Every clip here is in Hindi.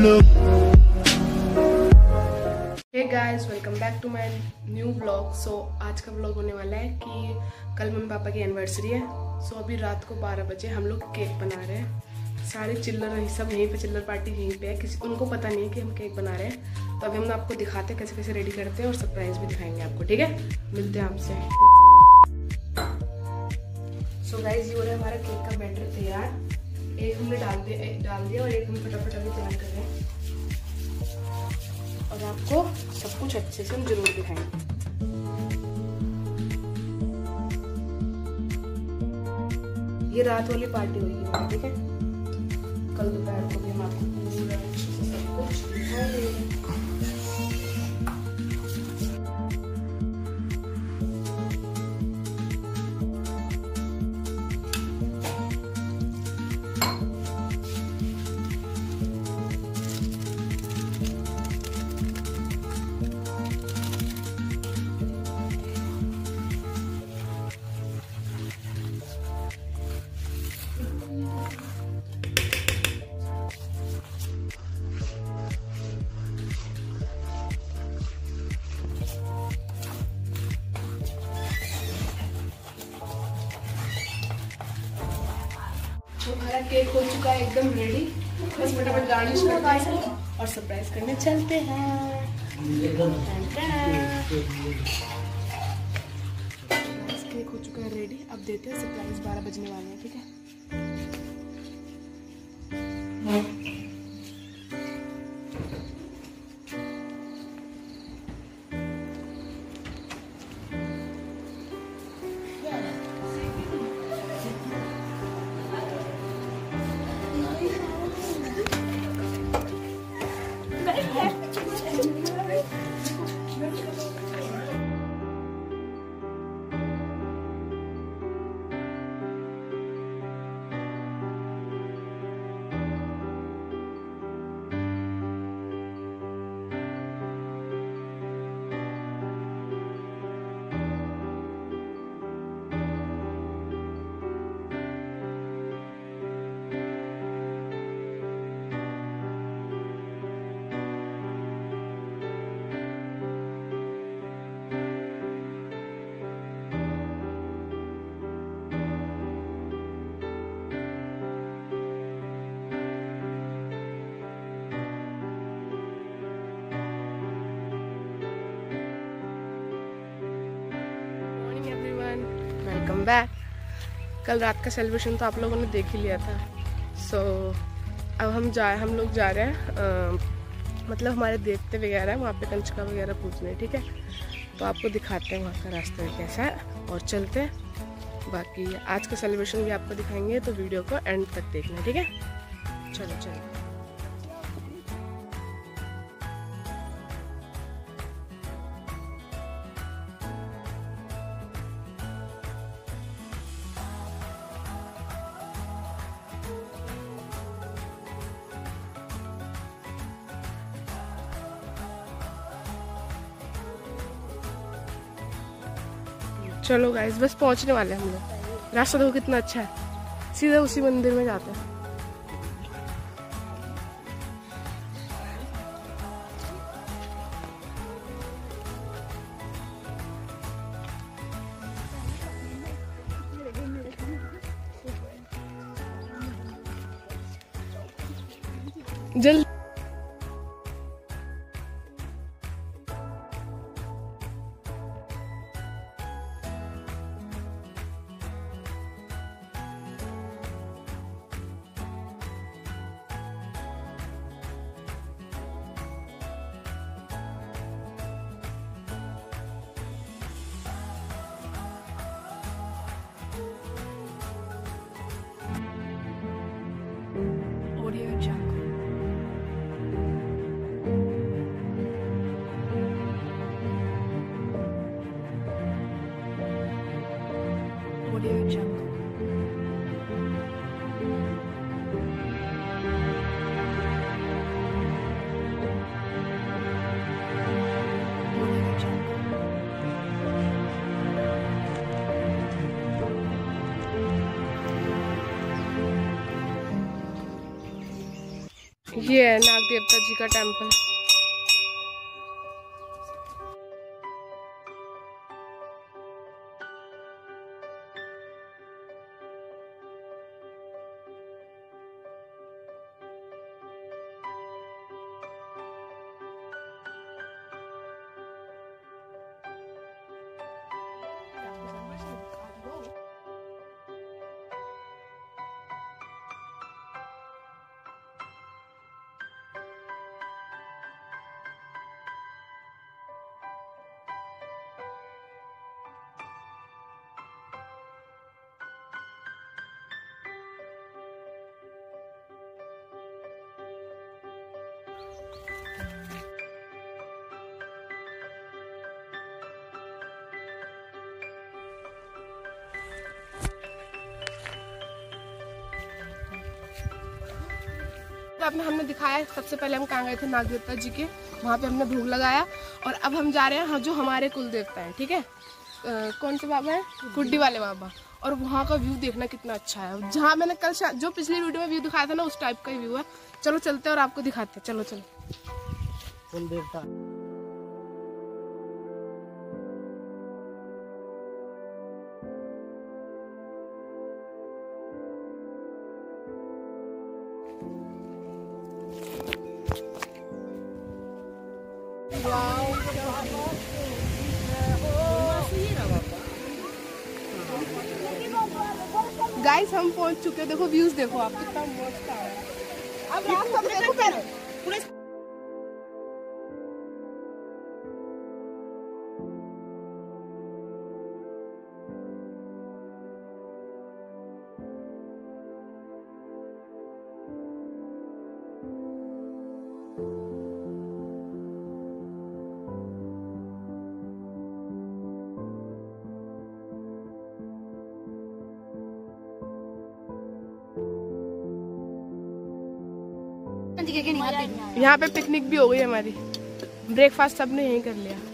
Hey guys, welcome back to my new vlog. So आज का व्लॉग होने वाला है कि कल मम्मी पापा की एनिवर्सरी है। सो अभी रात को 12 बजे हम लोग केक बना रहे हैं। सारे चिल्लर सब यहीं पे, चिल्लर पार्टी यहीं पे है। किसी उनको पता नहीं है कि हम केक बना रहे हैं। तो अभी हम आपको दिखाते हैं कैसे कैसे रेडी करते हैं और सरप्राइज भी दिखाएंगे आपको। ठीक है, मिलते हैं आपसे। सो गाइस, ये हो रहा है हमारा केक का बैटर तैयार। एक हमने डाल दिया और एक हम फटाफट अभी तैयार कर रहे हैं और आपको सब कुछ अच्छे से हम जरूर दिखाएंगे। ये रात वाली पार्टी होगी, ठीक है। कल दोपहर को भी हम आपको पूरा अच्छे से सब कुछ दिखाएंगे। हमारा केक हो चुका है एकदम रेडी। बस फटाफट गार्निश करते हैं और सरप्राइज करने चलते हैं। केक हो चुका है रेडी, अब देते हैं सरप्राइज। 12 बजने वाले हैं, ठीक है। Welcome back. कल रात का सेलिब्रेशन तो आप लोगों ने देख ही लिया था। सो अब हम लोग जा रहे हैं, मतलब हमारे देवते वगैरह वहाँ पे कंचका वगैरह पूजने, ठीक है। तो आपको दिखाते हैं वहाँ का रास्ता कैसा है और चलते हैं। बाकी आज का सेलिब्रेशन भी आपको दिखाएंगे, तो वीडियो को एंड तक देखना, ठीक है। चलो चलो। चलो गाइस, बस पहुंचने वाले हैं हम लोग। रास्ता देखो कितना अच्छा है, सीधा उसी मंदिर में जाते हैं। जल्दी Audio Jungle। ये है नाग देवता जी का टेम्पल। हमने दिखाया सबसे पहले हम कहाँ गए थे, नाग देवता जी के, वहाँ पे हमने भोग लगाया। और अब हम जा रहे हैं जो हमारे कुल देवता है, ठीक है, कौन से बाबा है, गुड्डी वाले बाबा। और वहाँ का व्यू देखना कितना अच्छा है, जहाँ मैंने कल जो पिछली वीडियो में व्यू दिखाया था ना, उस टाइप का ही व्यू है। चलो चलते हैं और आपको दिखाते हैं। चलो चलो। कुल देवता गाइस हम पहुंच चुके हैं, देखो व्यूज देखो आप, कितना मस्त आ रहा है। अब रास्ता देखो पूरे। यहाँ पे पिकनिक भी हो गई हमारी, ब्रेकफास्ट सबने यहीं कर लिया।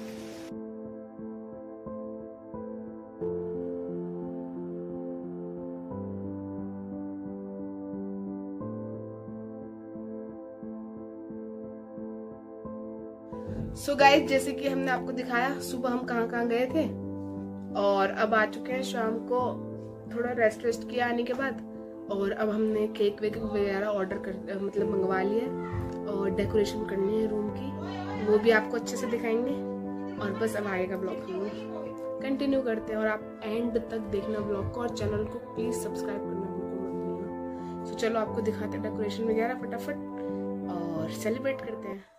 सो गाइस, जैसे कि हमने आपको दिखाया सुबह हम कहाँ गए थे, और अब आ चुके हैं शाम को, थोड़ा रेस्ट किया आने के बाद। और अब हमने केक वेक वगैरह ऑर्डर कर मतलब मंगवा लिया, और डेकोरेशन करनी है रूम की, वो भी आपको अच्छे से दिखाएंगे। और बस अब आएगा ब्लॉग हम लोग कंटिन्यू करते हैं, और आप एंड तक देखना ब्लॉग को, और चैनल को प्लीज सब्सक्राइब करना बिल्कुल मत भूलना। सो चलो आपको दिखाते हैं डेकोरेशन वगैरह फटाफट, और सेलिब्रेट करते हैं।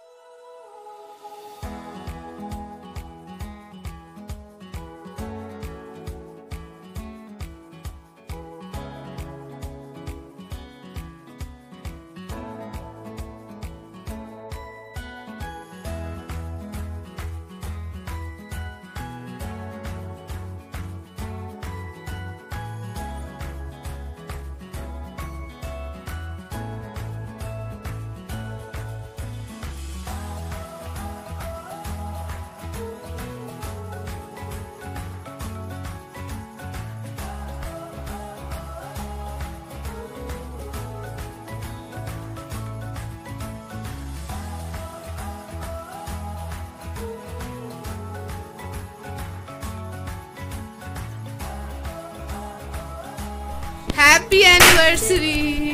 Happy anniversary.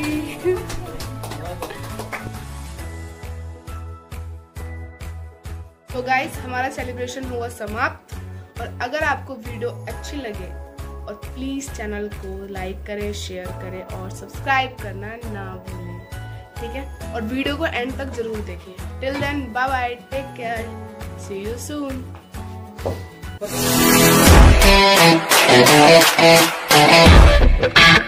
तो गाइस, हमारा सेलिब्रेशन हुआ समाप्त। और अगर आपको वीडियो अच्छी लगे, और प्लीज चैनल को लाइक करें, शेयर करें, और सब्सक्राइब करना ना भूलें, ठीक है। और वीडियो को एंड तक जरूर देखें। Till then, bye bye, take care, see you soon.